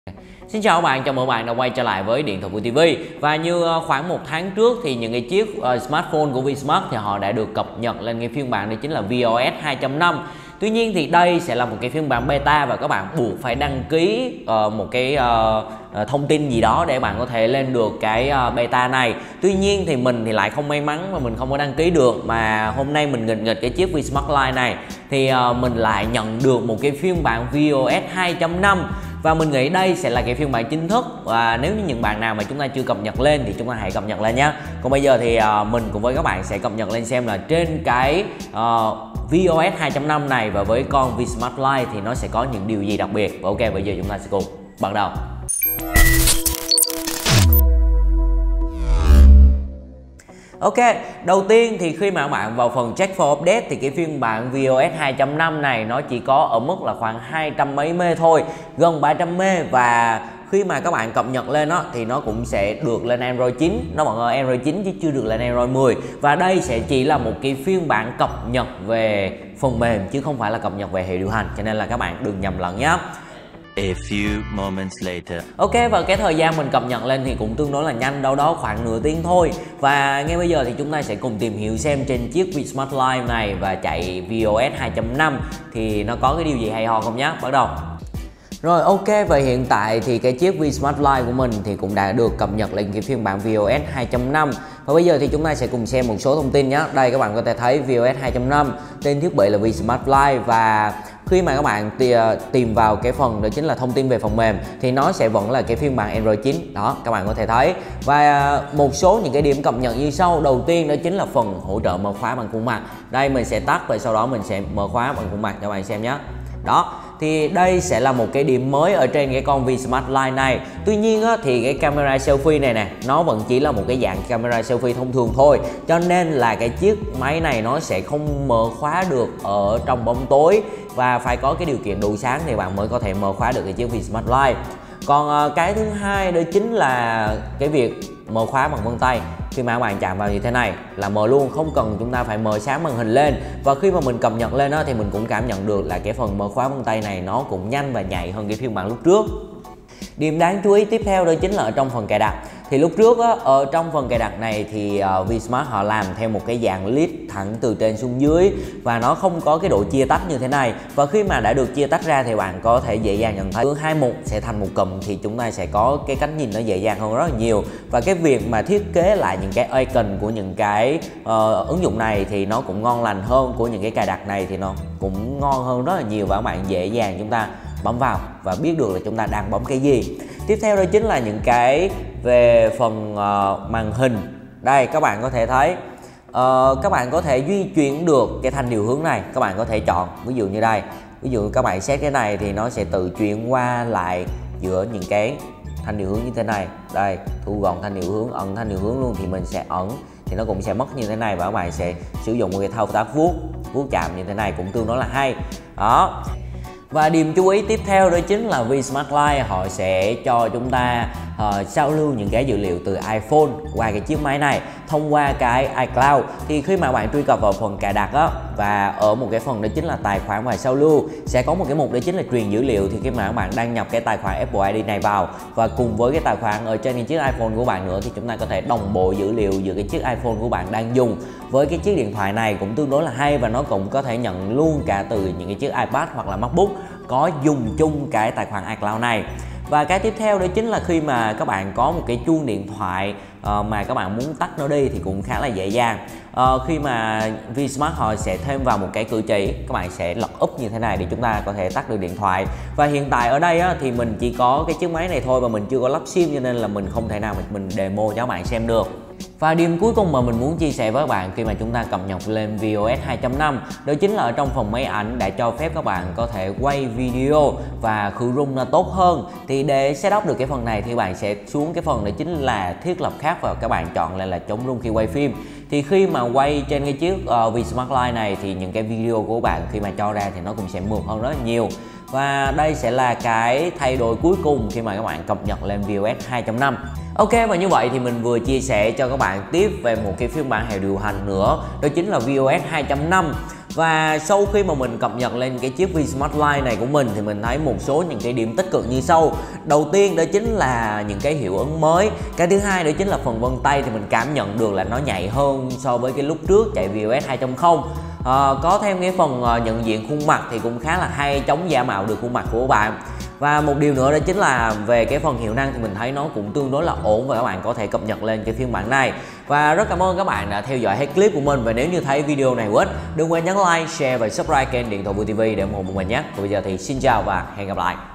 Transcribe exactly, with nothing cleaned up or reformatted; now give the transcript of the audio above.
Xin chào các bạn, chào mừng các bạn đã quay trở lại với Điện thoại Vui ti vi. Và như khoảng một tháng trước thì những cái chiếc uh, smartphone của VSmart thì họ đã được cập nhật lên cái phiên bản đó chính là vios hai chấm năm. Tuy nhiên thì đây sẽ là một cái phiên bản beta và các bạn buộc phải đăng ký uh, một cái uh, thông tin gì đó để bạn có thể lên được cái uh, beta này. Tuy nhiên thì mình thì lại không may mắn mà mình không có đăng ký được, mà hôm nay mình nghịch nghịch cái chiếc VSmart Lite này thì uh, mình lại nhận được một cái phiên bản vios hai chấm năm. Và mình nghĩ đây sẽ là cái phiên bản chính thức, và nếu như những bạn nào mà chúng ta chưa cập nhật lên thì chúng ta hãy cập nhật lên nhé. Còn bây giờ thì uh, mình cùng với các bạn sẽ cập nhật lên xem là trên cái uh, vios hai chấm năm này và với con VSmart Lite thì nó sẽ có những điều gì đặc biệt. Và ok, bây giờ chúng ta sẽ cùng bắt đầu. Ok, đầu tiên thì khi mà các bạn vào phần check for update thì cái phiên bản vios hai chấm năm này nó chỉ có ở mức là khoảng hai trăm mấy mê thôi, gần ba trăm mê. Và khi mà các bạn cập nhật lên đó thì nó cũng sẽ được lên Android chín, nó vẫn ở Android chín chứ chưa được lên Android mười. Và đây sẽ chỉ là một cái phiên bản cập nhật về phần mềm chứ không phải là cập nhật về hệ điều hành, cho nên là các bạn đừng nhầm lẫn nhé. A few moments later. Ok, và cái thời gian mình cập nhật lên thì cũng tương đối là nhanh, đâu đó khoảng nửa tiếng thôi. Và ngay bây giờ thì chúng ta sẽ cùng tìm hiểu xem trên chiếc VSmart Lite này và chạy vios hai chấm năm thì nó có cái điều gì hay ho không nhé. Bắt đầu. Rồi ok, và hiện tại thì cái chiếc VSmart Lite của mình thì cũng đã được cập nhật lên cái phiên bản vios hai chấm năm. Và bây giờ thì chúng ta sẽ cùng xem một số thông tin nhé. Đây các bạn có thể thấy vios hai chấm năm, tên thiết bị là VSmart Lite, và khi mà các bạn tìm vào cái phần đó chính là thông tin về phần mềm thì nó sẽ vẫn là cái phiên bản Android chín. Đó, các bạn có thể thấy. Và một số những cái điểm cập nhật như sau. Đầu tiên đó chính là phần hỗ trợ mở khóa bằng khuôn mặt. Đây mình sẽ tắt và sau đó mình sẽ mở khóa bằng khuôn mặt cho các bạn xem nhé. Đó, thì đây sẽ là một cái điểm mới ở trên cái con VSmart Lite này. Tuy nhiên á, thì cái camera selfie này nè, nó vẫn chỉ là một cái dạng camera selfie thông thường thôi, cho nên là cái chiếc máy này nó sẽ không mở khóa được ở trong bóng tối, và phải có cái điều kiện đủ sáng thì bạn mới có thể mở khóa được cái chiếc VSmart Lite. Còn uh, cái thứ hai đó chính là cái việc mở khóa bằng vân tay. Khi mà các bạn chạm vào như thế này là mở luôn, không cần chúng ta phải mở sáng màn hình lên. Và khi mà mình cập nhật lên đó thì mình cũng cảm nhận được là cái phần mở khóa vân tay này nó cũng nhanh và nhạy hơn cái phiên bản lúc trước. Điểm đáng chú ý tiếp theo đó chính là ở trong phần cài đặt. Thì lúc trước á, ở trong phần cài đặt này thì uh, VSmart họ làm theo một cái dạng list thẳng từ trên xuống dưới, và nó không có cái độ chia tách như thế này. Và khi mà đã được chia tách ra thì bạn có thể dễ dàng nhận thấy hai mục sẽ thành một cụm, thì chúng ta sẽ có cái cách nhìn nó dễ dàng hơn rất là nhiều. Và cái việc mà thiết kế lại những cái icon của những cái uh, ứng dụng này thì nó cũng ngon lành hơn, của những cái cài đặt này thì nó cũng ngon hơn rất là nhiều, và các bạn dễ dàng chúng ta bấm vào và biết được là chúng ta đang bấm cái gì. Tiếp theo đó chính là những cái về phần uh, màn hình. Đây các bạn có thể thấy uh, các bạn có thể duy chuyển được cái thanh điều hướng này. Các bạn có thể chọn, ví dụ như đây, ví dụ các bạn set cái này thì nó sẽ tự chuyển qua lại giữa những cái thanh điều hướng như thế này. Đây, thu gọn thanh điều hướng, ẩn thanh điều hướng luôn thì mình sẽ ẩn, thì nó cũng sẽ mất như thế này, và các bạn sẽ sử dụng một cái thao tác vuốt vuốt chạm như thế này cũng tương đối là hay. Đó. Và điểm chú ý tiếp theo đó chính là VSmart Lite họ sẽ cho chúng ta uh, giao lưu những cái dữ liệu từ iPhone qua cái chiếc máy này thông qua cái iCloud. Thì khi mà bạn truy cập vào phần cài đặt á, và ở một cái phần đó chính là tài khoản và giao lưu, sẽ có một cái mục đó chính là truyền dữ liệu. Thì khi mà các bạn đăng nhập cái tài khoản Apple i đê này vào và cùng với cái tài khoản ở trên cái chiếc iPhone của bạn nữa, thì chúng ta có thể đồng bộ dữ liệu giữa cái chiếc iPhone của bạn đang dùng với cái chiếc điện thoại này, cũng tương đối là hay. Và nó cũng có thể nhận luôn cả từ những cái chiếc iPad hoặc là MacBook có dùng chung cái tài khoản iCloud này. Và cái tiếp theo đó chính là khi mà các bạn có một cái chuông điện thoại uh, mà các bạn muốn tắt nó đi thì cũng khá là dễ dàng. Uh, khi mà VSmart họ sẽ thêm vào một cái cử chỉ, các bạn sẽ lật úp như thế này để chúng ta có thể tắt được điện thoại. Và hiện tại ở đây á, thì mình chỉ có cái chiếc máy này thôi và mình chưa có lắp sim, cho nên là mình không thể nào mình demo cho các bạn xem được. Và điểm cuối cùng mà mình muốn chia sẻ với các bạn khi mà chúng ta cập nhật lên vios hai chấm năm đó chính là ở trong phần máy ảnh đã cho phép các bạn có thể quay video và khử rung nó tốt hơn. Thì để setup được cái phần này thì bạn sẽ xuống cái phần đó chính là thiết lập khác, và các bạn chọn lại là chống rung khi quay phim. Thì khi mà quay trên cái chiếc uh, VSmart Lite này thì những cái video của bạn khi mà cho ra thì nó cũng sẽ mượt hơn rất là nhiều. Và đây sẽ là cái thay đổi cuối cùng khi mà các bạn cập nhật lên vios hai chấm năm. Ok, và như vậy thì mình vừa chia sẻ cho các bạn tiếp về một cái phiên bản hệ điều hành nữa, đó chính là vios hai chấm năm. Và sau khi mà mình cập nhật lên cái chiếc V Smart Line này của mình thì mình thấy một số những cái điểm tích cực như sau. Đầu tiên đó chính là những cái hiệu ứng mới. Cái thứ hai đó chính là phần vân tay thì mình cảm nhận được là nó nhạy hơn so với cái lúc trước chạy v o s hai chấm không. À, có thêm cái phần nhận diện khuôn mặt thì cũng khá là hay, chống giả mạo được khuôn mặt của bạn. Và một điều nữa đó chính là về cái phần hiệu năng thì mình thấy nó cũng tương đối là ổn và các bạn có thể cập nhật lên cái phiên bản này. Và rất cảm ơn các bạn đã theo dõi hết clip của mình. Và nếu như thấy video này hữu ích, đừng quên nhấn like, share và subscribe kênh Điện Thoại Vui ti vi để ủng hộ mình nhé. Còn bây giờ thì xin chào và hẹn gặp lại.